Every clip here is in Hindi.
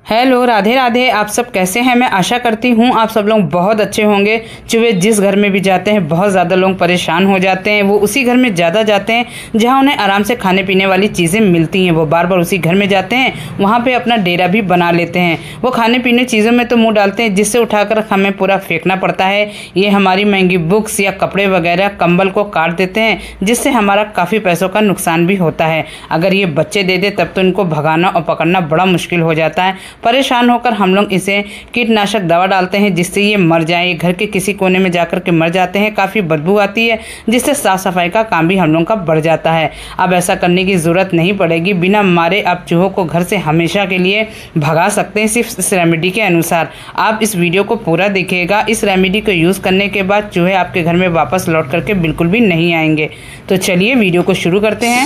हेलो, राधे राधे। आप सब कैसे हैं? मैं आशा करती हूँ आप सब लोग बहुत अच्छे होंगे। चूहे जिस घर में भी जाते हैं बहुत ज़्यादा लोग परेशान हो जाते हैं। वो उसी घर में ज़्यादा जाते हैं जहाँ उन्हें आराम से खाने पीने वाली चीज़ें मिलती हैं। वो बार बार उसी घर में जाते हैं, वहाँ पे अपना डेरा भी बना लेते हैं। वो खाने पीने चीज़ों में तो मुँह डालते हैं जिससे उठाकर हमें पूरा फेंकना पड़ता है। ये हमारी महंगी बुक्स या कपड़े वगैरह कंबल को काट देते हैं, जिससे हमारा काफ़ी पैसों का नुकसान भी होता है। अगर ये बच्चे दे दे तब तो इनको भगाना और पकड़ना बड़ा मुश्किल हो जाता है। परेशान होकर हम लोग इसे कीटनाशक दवा डालते हैं जिससे ये मर जाए। घर के किसी कोने में जाकर के मर जाते हैं। काफ़ी बदबू आती है जिससे साफ सफाई का काम भी हम लोग का बढ़ जाता है। अब ऐसा करने की ज़रूरत नहीं पड़ेगी। बिना मारे आप चूहों को घर से हमेशा के लिए भगा सकते हैं, सिर्फ इस रेमेडी के अनुसार। आप इस वीडियो को पूरा देखिएगा। इस रेमेडी को यूज़ करने के बाद चूहे आपके घर में वापस लौट करके बिल्कुल भी नहीं आएंगे। तो चलिए वीडियो को शुरू करते हैं।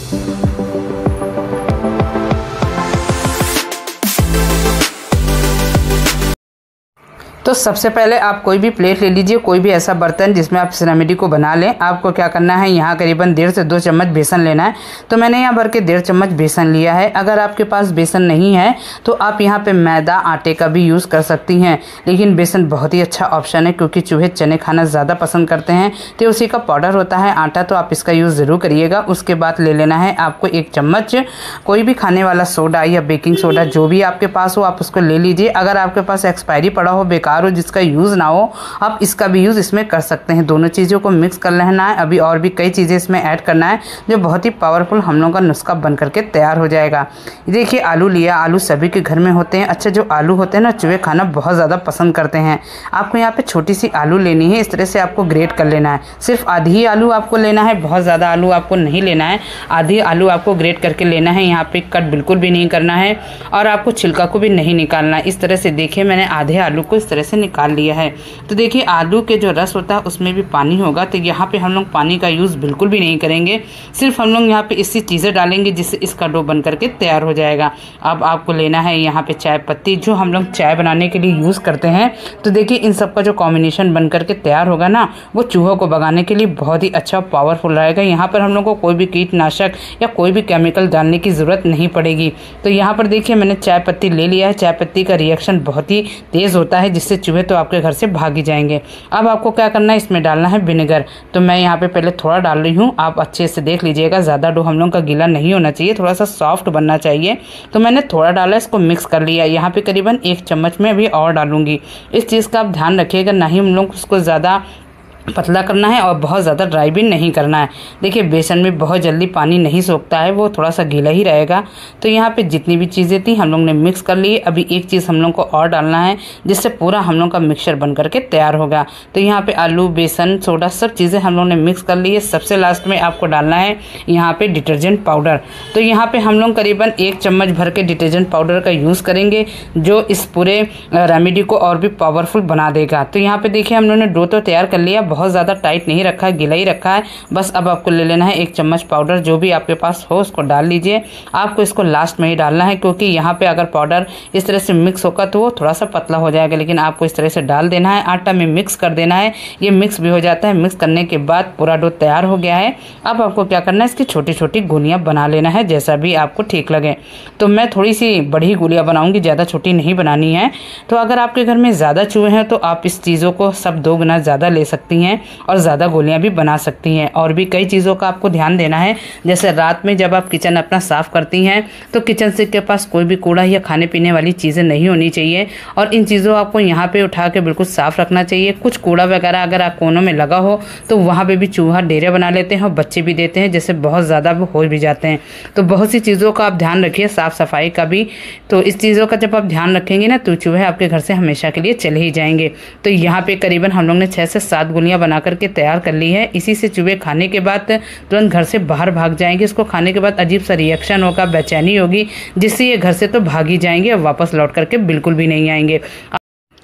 तो सबसे पहले आप कोई भी प्लेट ले लीजिए, कोई भी ऐसा बर्तन जिसमें आप इस रेमेडी को बना लें। आपको क्या करना है, यहाँ करीबन 1.5 से 2 चम्मच बेसन लेना है। तो मैंने यहाँ भर के 1.5 चम्मच बेसन लिया है। अगर आपके पास बेसन नहीं है तो आप यहाँ पे मैदा आटे का भी यूज़ कर सकती हैं, लेकिन बेसन बहुत ही अच्छा ऑप्शन है क्योंकि चूहे चने खाना ज़्यादा पसंद करते हैं। तो उसी का पाउडर होता है आटा, तो आप इसका यूज़ ज़रूर करिएगा। उसके बाद ले लेना है आपको 1 चम्मच कोई भी खाने वाला सोडा या बेकिंग सोडा, जो भी आपके पास हो आप उसको ले लीजिए। अगर आपके पास एक्सपायरी पड़ा हो, बेकार हो, जिसका यूज़ ना हो, आप इसका भी यूज़ इसमें कर सकते हैं। दोनों चीज़ों को मिक्स कर लेना है। अभी और भी कई चीज़ें इसमें ऐड करना है जो बहुत ही पावरफुल हम लोगों का नुस्खा बन करके तैयार हो जाएगा। देखिए आलू लिया। आलू सभी के घर में होते हैं। अच्छा, जो आलू होते हैं ना, चूहे खाना बहुत ज़्यादा पसंद करते हैं। आपको यहाँ पे छोटी सी आलू लेनी है। इस तरह से आपको ग्रेट कर लेना है। सिर्फ आधी ही आलू आपको लेना है, बहुत ज़्यादा आलू आपको नहीं लेना है। आधी आलू आपको ग्रेट करके लेना है। यहाँ पे कट बिल्कुल भी नहीं करना है और आपको छिलका को भी नहीं निकालना है। इस तरह से देखिए मैंने आधे आलू को इस तरह से निकाल लिया है। तो देखिए आलू के जो रस होता है उसमें भी पानी होगा, तो यहाँ पे हम लोग पानी का यूज़ बिल्कुल भी नहीं करेंगे। सिर्फ हम लोग यहाँ पे इससे चीज़ें डालेंगे जिससे इसका डो बन करके तैयार हो जाएगा। अब आपको लेना है यहाँ पे चाय पत्ती, जो हम लोग चाय बनाने के लिए यूज़ करते हैं। तो देखिए इन सब का जो कॉम्बिनेशन बन करके तैयार होगा ना, वो चूहों को भगाने के लिए बहुत ही अच्छा पावरफुल रहेगा। यहाँ पर हम लोग को कोई भी कीटनाशक या कोई भी केमिकल डालने की ज़रूरत नहीं पड़ेगी। तो यहाँ पर देखिए मैंने चाय पत्ती ले लिया है। चाय पत्ती का रिएक्शन बहुत ही तेज़ होता है जिससे चूहे तो आपके घर से भागी जाएंगे। अब आपको क्या करना है, इसमें डालना है विनेगर। तो मैं यहाँ पे पहले थोड़ा डाल रही हूँ, आप अच्छे से देख लीजिएगा। ज़्यादा डो हम लोग का गीला नहीं होना चाहिए, थोड़ा सा सॉफ्ट बनना चाहिए। तो मैंने थोड़ा डाला, इसको मिक्स कर लिया। यहाँ पे करीबन 1 चम्मच में अभी और डालूंगी। इस चीज़ का आप ध्यान रखिएगा, ना ही हम लोग उसको ज़्यादा पतला करना है और बहुत ज़्यादा ड्राई भी नहीं करना है। देखिए बेसन में बहुत जल्दी पानी नहीं सोखता है, वो थोड़ा सा गीला ही रहेगा। तो यहाँ पे जितनी भी चीज़ें थी हम लोग ने मिक्स कर ली। अभी एक चीज़ हम लोग को और डालना है जिससे पूरा हम लोग का मिक्सचर बन करके तैयार होगा। तो यहाँ पे आलू, बेसन, सोडा सब चीज़ें हम लोग ने मिक्स कर ली है। सबसे लास्ट में आपको डालना है यहाँ पे डिटर्जेंट पाउडर। तो यहाँ पे हम लोग करीबन 1 चम्मच भर के डिटर्जेंट पाउडर का यूज़ करेंगे, जो इस पूरे रेमेडी को और भी पावरफुल बना देगा। तो यहाँ पे देखिए हम लोगों ने डो तो तैयार कर लिया, बहुत ज़्यादा टाइट नहीं रखा है, गीला ही रखा है। बस अब आपको ले लेना है 1 चम्मच पाउडर, जो भी आपके पास हो उसको डाल लीजिए। आपको इसको लास्ट में ही डालना है क्योंकि यहाँ पे अगर पाउडर इस तरह से मिक्स होगा तो वो थोड़ा सा पतला हो जाएगा, लेकिन आपको इस तरह से डाल देना है। आटा में मिक्स कर देना है। ये मिक्स भी हो जाता है। मिक्स करने के बाद पूरा डो तैयार हो गया है। अब आपको क्या करना है, इसकी छोटी छोटी गोलियाँ बना लेना है, जैसा भी आपको ठीक लगे। तो मैं थोड़ी सी बड़ी गोलियाँ बनाऊँगी, ज़्यादा छोटी नहीं बनानी है। तो अगर आपके घर में ज़्यादा चूहे हैं तो आप इस चीज़ों को सब 2 गुना ज़्यादा ले सकती हैं और ज़्यादा गोलियां भी बना सकती हैं। और भी कई चीज़ों का आपको ध्यान देना है, जैसे रात में जब आप किचन अपना साफ़ करती हैं तो किचन सिंक के पास कोई भी कूड़ा या खाने पीने वाली चीज़ें नहीं होनी चाहिए और इन चीज़ों आपको यहाँ पे उठा के बिल्कुल साफ़ रखना चाहिए। कुछ कूड़ा वगैरह अगर आप कोनों में लगा हो तो वहाँ पर भी चूहा डेरे बना लेते हैं और बच्चे भी देते हैं, जैसे बहुत ज़्यादा हो भी जाते हैं। तो बहुत सी चीज़ों का आप ध्यान रखिए, साफ़ सफाई का भी। तो इस चीज़ों का जब आप ध्यान रखेंगे ना तो चूहे आपके घर से हमेशा के लिए चले ही जाएंगे। तो यहाँ पे करीबन हम लोग ने 6 से 7 गोलियां बना करके तैयार कर ली है। इसी से चूहे खाने के बाद तुरंत घर से बाहर भाग जाएंगे। इसको खाने के बाद अजीब सा रिएक्शन होगा, बेचैनी होगी, जिससे ये घर से तो भाग ही जाएंगे और वापस लौट करके बिल्कुल भी नहीं आएंगे।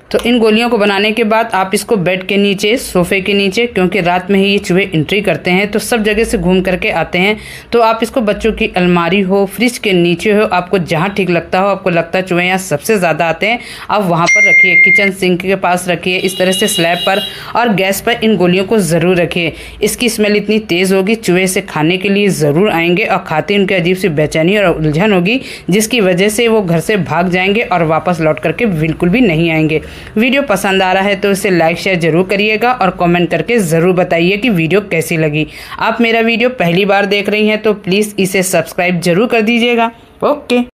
तो इन गोलियों को बनाने के बाद आप इसको बेड के नीचे, सोफे के नीचे, क्योंकि रात में ही ये चूहे एंट्री करते हैं तो सब जगह से घूम करके आते हैं, तो आप इसको बच्चों की अलमारी हो, फ्रिज के नीचे हो, आपको जहाँ ठीक लगता हो, आपको लगता है चूहे यहाँ सबसे ज़्यादा आते हैं, आप वहाँ पर रखिए। किचन सिंक के पास रखिए, इस तरह से स्लैब पर और गैस पर इन गोलियों को ज़रूर रखिए। इसकी स्मेल इतनी तेज़ होगी, चूहे से खाने के लिए ज़रूर आएंगे और खाते उनकी अजीब सी बेचैनी और उलझन होगी, जिसकी वजह से वो घर से भाग जाएंगे और वापस लौट करके बिल्कुल भी नहीं आएंगे। वीडियो पसंद आ रहा है तो इसे लाइक शेयर जरूर करिएगा और कमेंट करके ज़रूर बताइए कि वीडियो कैसी लगी। आप मेरा वीडियो पहली बार देख रही हैं तो प्लीज़ इसे सब्सक्राइब जरूर कर दीजिएगा। ओके।